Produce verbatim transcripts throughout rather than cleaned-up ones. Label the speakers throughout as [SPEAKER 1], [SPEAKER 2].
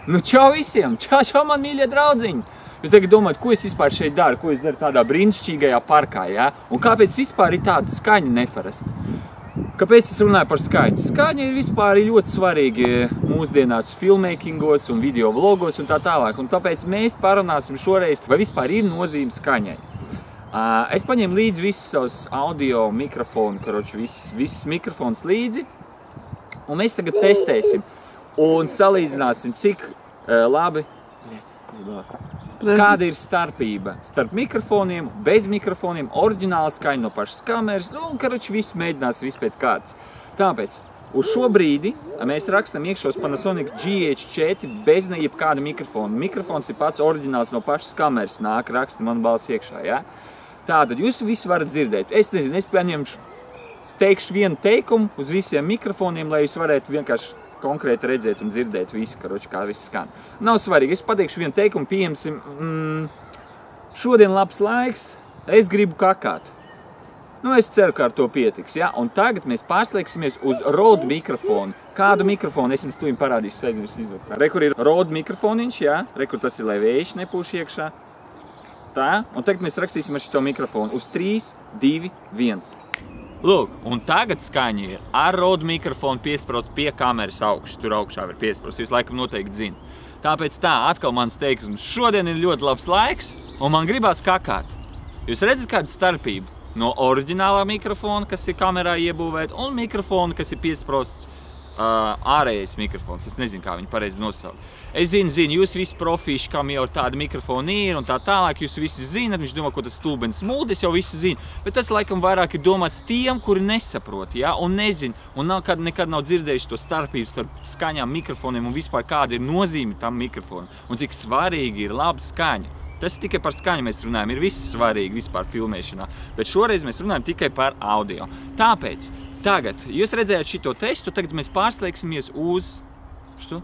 [SPEAKER 1] Nu, čau visiem! Čau, čau, man mīļie draudziņi! Jūs tagad domājat, ko es vispār šeit daru, ko es daru tādā brīnišķīgajā parkā, ja? Un kāpēc vispār ir tāda skaņa neparasta? Kāpēc es runāju par skaņu? Skaņa ir vispār ļoti svarīga mūsdienās filmmakingos un video vlogos un tā tālāk. Un tāpēc mēs parunāsim šoreiz, vai vispār ir nozīme skaņai. Es paņēmu līdzi visus savus audio mikrofonu, karoči, visus, visus mikrofons līdzi. Un mēs tagad testēsim un salīdzināsim, cik uh, labi, kāda ir starpība starp mikrofoniem, bez mikrofoniem, oriģināla skaņa no pašas kameras, nu, un, karoči, viss mēģinās viss pēc kārtas. Tāpēc, uz šo brīdi mēs rakstam iekšos Panasonic G H četri bez ne jebkāda mikrofona. Mikrofons ir pats oriģināls no pašas kameras, nāk, raksta man balss iekšā, ja? Tātad, jūs visu varat dzirdēt. Es nezinu, es pieņemšu, teikšu vienu teikumu uz visiem mikrofoniem, lai jūs varētu vienkārši konkrēti redzēt un dzirdēt visu, karoči, kā viss skan. Nav svarīgi, es pateikšu vienu teikumu, pieņemsim, mm, šodien labs laiks, es gribu kakāt. Nu, es ceru, ka ar to pietiks, ja? Un tagad mēs pārslēgsimies uz Rode mikrofonu. Kādu mikrofonu? Es jums tuviņ parādīšu, es aizmirsu izvilkt. Re, kur ir Rode mikrofoniņš, ja? Re, kur tas ir, lai vējš nepūš iekšā. Tā, un tagad mēs rakstīsim ar šito mikrofonu uz trīs, divi, viens. Lūk, un tagad skaņa ir ar Rode mikrofonu piesprāst pie kameras augšas, tur augšā var piesprāst, jūs laikam noteikti zina. Tāpēc tā, atkal mans teikums, šodien ir ļoti labs laiks, un man gribās kakāt. Jūs redzat kādu starpību no oriģinālā mikrofona, kas ir kamerā iebūvēt, un mikrofona, kas ir piesprāsts uh, ārējais mikrofons. Es nezinu, kā viņu pareizi nosaukt. Es zinu, zinu, jūs visi profīši, kam jau tāda mikrofona ir un tā tālāk, jūs visi zinat, viņš domā, ko tas stulbens smūd, es jau visi zinu, bet tas laikam vairāk ir domāts tiem, kuri nesaprot, ja, un nezin, un nav, kad, nekad nav dzirdējuši to starpību starp skaņām, mikrofoniem un vispār kāda ir nozīme tam mikrofonam, un cik svarīgi ir laba skaņa. Tas tikai par skaņu mēs runājam, ir viss svarīgi vispār filmēšanā, bet šoreiz mēs runājam tikai par audio. Tāpēc, tagad, jūs redzējāt šito testu, tagad mēs pārslēgsimies uz... Što?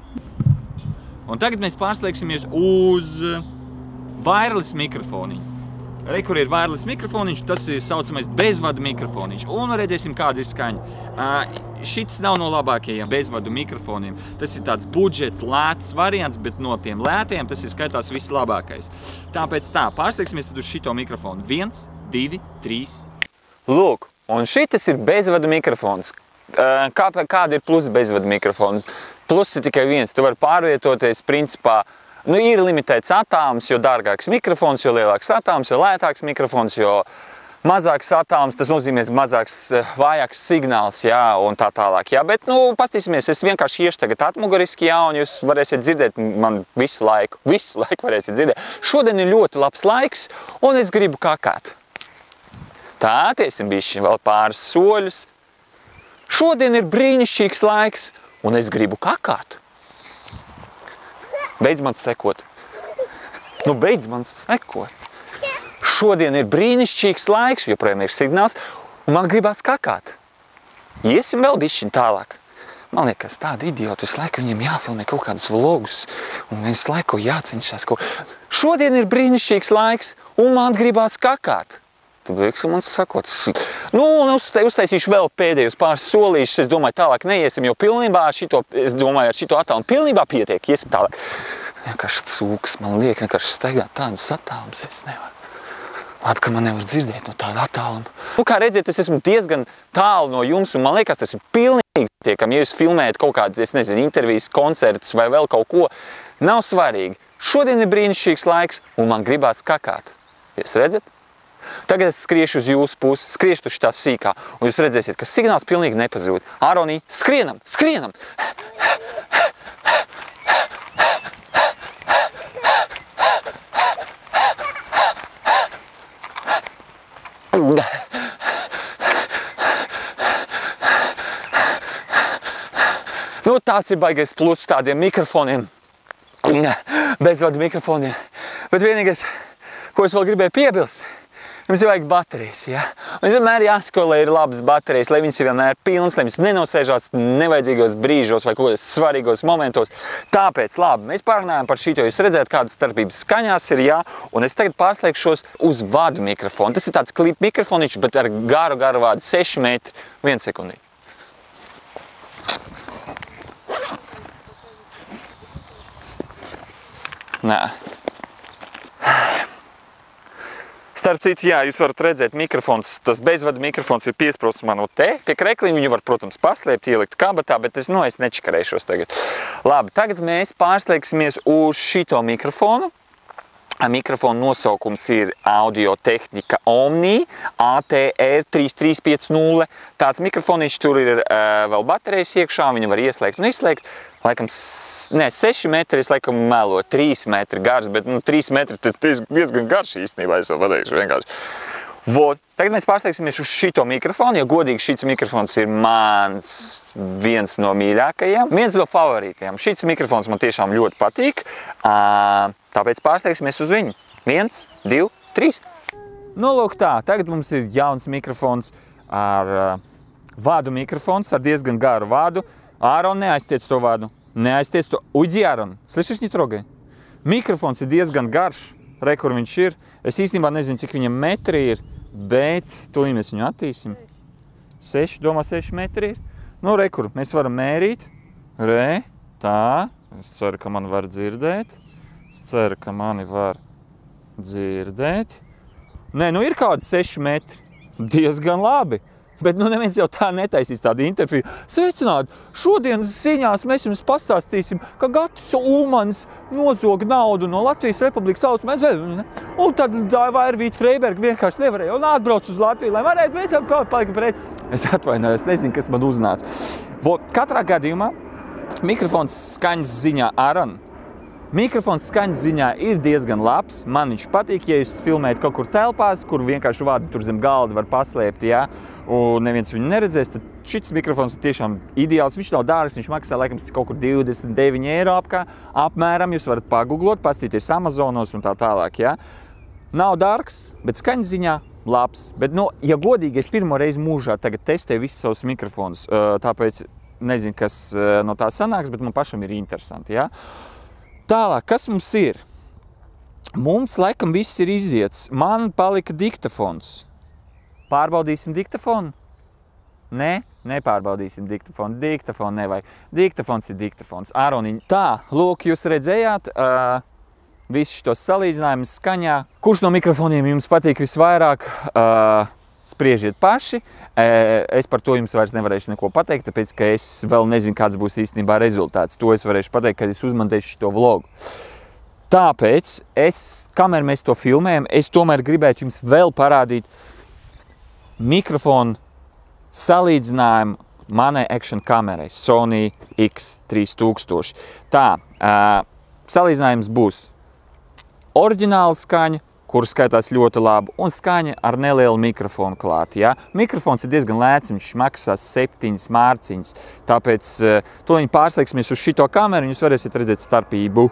[SPEAKER 1] Un tagad mēs pārslēgsimies uz wireless mikrofoniņu. Re, kur ir wireless mikrofoniņš, tas ir saucamais bezvadu mikrofoniņš. Un redzēsim, kāda ir skaņa. Uh, šits nav no labākajiem bezvadu mikrofoniem. Tas ir tāds budžeta lēts variants, bet no tiem lētajiem tas ir skaitās vislabākais. Tāpēc tā, pārslēgsimies tad uz šito mikrofonu. Viens, divi, trīs. Lūk, un šitas ir bezvadu mikrofons. Uh, kā, kāda ir plusi bezvadu mikrofonu? Plus ir tikai viens, tu vari pārvietoties, principā, nu, ir limitēts attālums, jo dārgāks mikrofons, jo lielāks attālums, jo lētāks mikrofons, jo mazāks attālums, tas nozīmē mazāks, vājāks signāls, jā, un tā tālāk, jā, bet, nu, pastīsimies, es vienkārši iešu tagad atmuguriski, jā, un jūs varēsiet dzirdēt man visu laiku, visu laiku varēsiet dzirdēt. Šodien ir ļoti labs laiks, un es gribu kakāt. Tā, tiesim bišķi vēl pāris soļus. Šodien ir brīnišķīgs laiks, un es gribu kakāt. Beidz man sekot. Nu, beidz man sekot. Šodien ir brīnišķīgs laiks, joprojām ir signāls, un man gribās kakāt. Iesim vēl bišķiņ tālāk. Man liekas, tādi idioti, visu laiku viņiem jāfilmē kaut kādus vlogus, un visu laiku jācenšas kaut... Šodien ir brīnišķīgs laiks, un man gribās kakāt. Tad liekas, man sakot, nu, un uztaisīšu vēl pēdējos pāris solīšus, es domāju, tālāk neiesim, jo pilnībā ar šito, es domāju, ar šito attālumu pilnībā pietiek, iesim tālāk. Vienkārši cūks, man liek vienkārši staigāt tādas attālums, es nevaru. Labi, ka man nevar dzirdēt no tāda attāluma. Nu, kā redziet, es esmu diezgan tālu no jums, un man liekas, tas ir pilnīgi pietiekami, ja jūs filmējat kaut kādas, es nezinu, intervijas, koncertus vai vēl kaut ko, nav svarīgi. Šodien ir brīnišķīgs laiks, un man gribās kakāt. Jūs redzat? Tagad es skriešu uz jūsu pusi, skriešu tur šitā sīkā, un jūs redzēsiet, ka signāls pilnīgi nepazūd. Āronī, skrienam, skrienam! Nu, tāds ir baigais pluss tādiem mikrofoniem, bezvadu mikrofoniem. Bet vienīgais, ko es vēl gribēju piebilst, jums ir vajag baterijas, ja? Un es vienmēr jāsako, lai ir labas baterijas, lai viņas ir vienmēr pilnas, lai viņas nenosēžās nevajadzīgos brīžos vai kaut kādos svarīgos momentos. Tāpēc, labi, mēs pārunājam par šito, jūs redzēt, kādas starpības skaņās ir, jā, un es tagad pārslēgšos uz vadu mikrofonu. Tas ir tāds klip mikrofoniņš, bet ar garu, garu vādu, seši metri, viena sekundī. Nē. Starp citu, jā, jūs varat redzēt, mikrofons, tas bezvada mikrofons ir piesprosts man te, pie krekliņa. Viņu var, protams, paslēpt, ielikt kabatā, bet es, nu, es nečakarēšos tagad. Labi, tagad mēs pārslēgsimies uz šito mikrofonu. Mikrofona nosaukums ir Audio-Tehnika Omni A T R trīs trīs pieci nulle. Tāds mikrofoniņš, tur ir uh, vēl baterijas iekšā, viņu var ieslēgt un izslēgt. Laikam, ne, seši metri, es laikam melo, trīs metri gars, bet, nu, trīs metri tas diezgan garš īstenībā, es vēl pateikšu vienkārši. Vot, tagad mēs pārslēgsimies uz šito mikrofonu, jo godīgi šits mikrofons ir mans viens no mīļākajiem, viens no favorītajiem. Šits mikrofons man tiešām ļoti patīk, tāpēc pārslēgsimies uz viņu. Viens, divi, trīs. Nu, lūk tā, tagad mums ir jauns mikrofons ar vādu mikrofons, ar diezgan garu vādu. Āron, neaiztiec to vādu, neaiztiec to. Uģi, Āron, slišiš не трогай. Mikrofons ir diezgan garš. Re, kur viņš ir. Es īstenībā nezinu, cik viņam metri ir, bet tūlīt mēs viņu attīsim. Seši, domā, seši metri ir. Nu, re, kur mēs varam mērīt. Re, tā. Es ceru, ka mani var dzirdēt. Es ceru, ka mani var dzirdēt. Nē, nu ir kādi seši metri. Diezgan labi. Bet nu neviens jau tā netaisīs tādu interviju. Sveicināt, šodienas ziņās mēs jums pastāstīsim, ka Gatis Ulmans nozog naudu no Latvijas Republikas austrumiem. Un tad Vairvīta Freiberga vienkārši nevarēja un atbrauc uz Latviju, lai varētu beidzot kaut palika pret. Es atvainojos, nezinu, kas man uznāca. Vot, katrā gadījumā mikrofons skaņas ziņā Aaron. Mikrofons skaņas ziņā ir diezgan labs. Man viņš patīk, ja jūs filmējat kaut kur telpās, kur vienkārši vādu tur zem galda var paslēpt, jā, un neviens viņu neredzēs, tad šis mikrofons ir tiešām ideāls. Viņš nav dārgs, viņš maksā laikam kaut kur divdesmit deviņi eiro apkā, apmēram. Jūs varat pagooglot, pastīties Amazonos un tā tālāk, jā. Nav dārgs, bet skaņas ziņā labs. Bet, nu, ja godīgi, es pirmo reizi mūžā tagad testēju visus savus mikrofonus, tāpēc nezinu, kas no tā sanāks, bet man pašam ir interesanti, jā. Tālāk, kas mums ir? Mums laikam viss ir iziets. Man palika diktafons. Pārbaudīsim diktafonu? Nē, nepārbaudīsim diktafonu. Diktafonu nevajag. Diktafons ir diktafons. Āroniņ. Tā, lūk, jūs redzējāt uh, visus šitos salīdzinājumus skaņā. Kurš no mikrofoniem jums patīk visvairāk? Uh, Spriežiet paši. Es par to jums vairs nevarēšu neko pateikt, tāpēc, ka es vēl nezinu, kāds būs īstenībā rezultāts. To es varēšu pateikt, kad es uzmontēšu šito vlogu. Tāpēc, es, kamēr mēs to filmējam, es tomēr gribētu jums vēl parādīt mikrofonu salīdzinājumu manai action kamerai Sony X trīs tūkstoši. Tā, salīdzinājums būs oriģināla skaņa, kur skaitās ļoti labi, un skaņa ar nelielu mikrofonu klāt. Ja? Mikrofons ir diezgan lēts, viņš maksās septiņas mārciņas, tāpēc to viņi pārslēgsimies uz šito kameru, un jūs varēsiet redzēt starpību.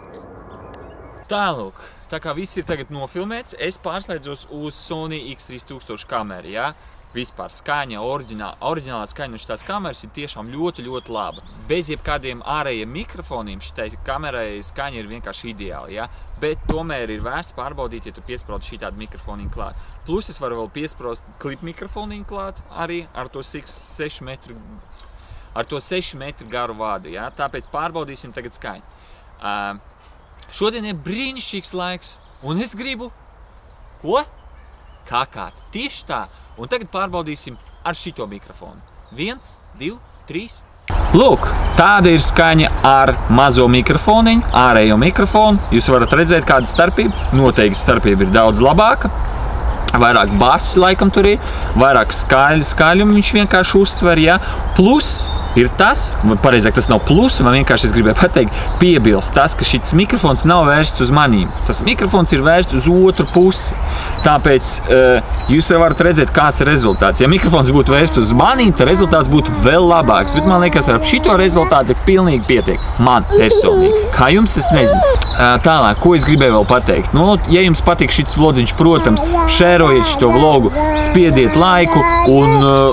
[SPEAKER 1] Tālūk, tā kā viss ir tagad nofilmēts, es pārslēdzos uz Sony X trīs tūkstoši kameru. Ja? Vispār skaņa, oriģināla, oriģinālā skaņa no šitās kameras ir tiešām ļoti, ļoti laba. Bez jebkādiem ārējiem mikrofoniem šitai kamerai skaņa ir vienkārši ideāla, ja? Bet tomēr ir vērts pārbaudīt, ja tu piesprauc šitādu mikrofoniņu klāt. Plus es varu vēl piespraust klip mikrofoniņu klāt arī ar to sešu metru, ar to sešu metru garu vādu, ja? Tāpēc pārbaudīsim tagad skaņu. Uh, šodien ir brīnišķīgs laiks, un es gribu, ko? Kakāt. Tieši tā. Un tagad pārbaudīsim ar šito mikrofonu. Viens, divi, trīs. Lūk, tāda ir skaņa ar mazo mikrofoniņu, ārējo mikrofonu. Jūs varat redzēt, kāda starpība. Noteikti starpība ir daudz labāka. Vairāk basi laikam tur ir, vairāk skaļu, skaļumu viņš vienkārši uztver, ja. Plus ir tas, pareizāk tas nav plus, man vienkārši es gribēju pateikt, piebilst tas, ka šis mikrofons nav vērsts uz manīm. Tas mikrofons ir vērsts uz otru pusi. Tāpēc uh, jūs varat redzēt, kāds ir rezultāts. Ja mikrofons būtu vērsts uz manīm, tad rezultāts būtu vēl labāks. Bet man liekas, ar šito rezultātu ir pilnīgi pietiek. Man personīgi. Kā jums, es nezinu. Uh, tālāk, ko es gribēju vēl pateikt? Nu, ja jums patīk šis vlodziņš, protams, šērojiet šito vlogu, spiediet laiku un uh,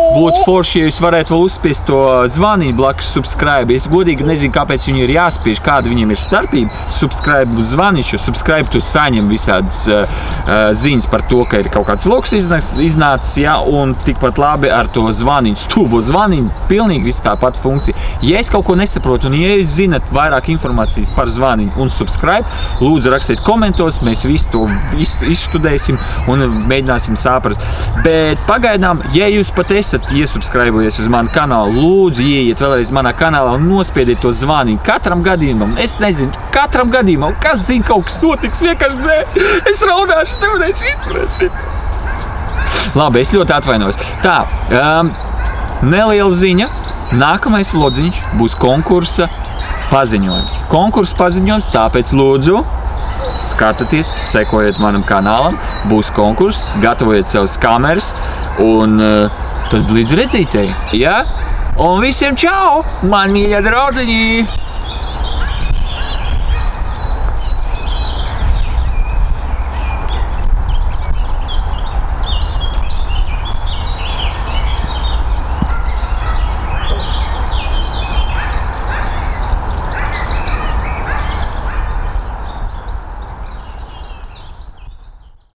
[SPEAKER 1] būtu forši, ja jūs varētu vēl uzspiest to zvanīt blakus subscribe. Es godīgi nezinu, kāpēc viņi ir jāspiež, kāda viņiem ir starpība. Subscribe un zvanīšu, jo subscribe tu saņem visādas uh, ziņas par to, ka ir kaut kāds loks iznācis, ja, un tikpat labi ar to zvanīt, stūbo zvanīt, pilnīgi viss tā pati funkcija. Ja es kaut ko nesaprotu, un ja jūs zinat vairāk informācijas par zvanīt un subscribe, lūdzu rakstiet komentos, mēs visu to izstudēsim un mēģināsim saprast. Bet pagaidām, ja jūs pat esat iesubscribojies uz manu kanālu, lūdzu ieiet vēlreiz manā kanālā un nospiediet to zvanīt katram gadījumam. Es nezinu, katram gadījumam, kas zina, kaut kas notiks, vienkārši nē, es raudāšu, nevarēšu izturēt šit. Labi, es ļoti atvainojos. Tā, um, neliela ziņa, nākamais vlodziņš būs konkursa paziņojums. Konkursa paziņojums, tāpēc lūdzu, skatieties, sekojiet manam kanālam, būs konkurss, gatavojiet savas kameras un uh, tad līdz redzītēji. Ja? Un visiem čau, man mīļa draudziņi!